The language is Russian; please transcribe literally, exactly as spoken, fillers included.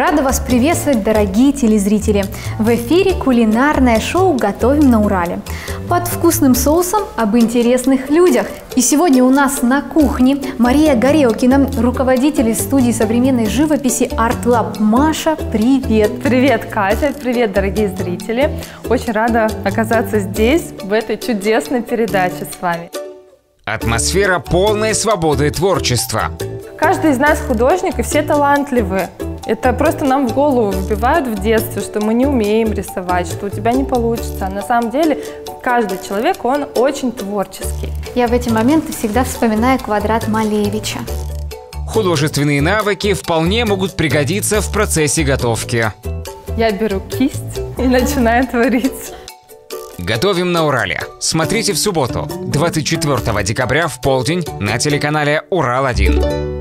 Рада вас приветствовать, дорогие телезрители! В эфире кулинарное шоу «Готовим на Урале». Под вкусным соусом об интересных людях. И сегодня у нас на кухне Мария Гореукина, руководитель студии современной живописи Art Lab. Маша, привет! Привет, Катя! Привет, дорогие зрители! Очень рада оказаться здесь, в этой чудесной передаче с вами. Атмосфера полной свободы творчества. Каждый из нас художник, и все талантливы. Это просто нам в голову вбивают в детстве, что мы не умеем рисовать, что у тебя не получится. А на самом деле каждый человек, он очень творческий. Я в эти моменты всегда вспоминаю квадрат Малевича. Художественные навыки вполне могут пригодиться в процессе готовки. Я беру кисть и начинаю творить. «Готовим на Урале». Смотрите в субботу, двадцать четвёртого декабря в полдень на телеканале Урал один.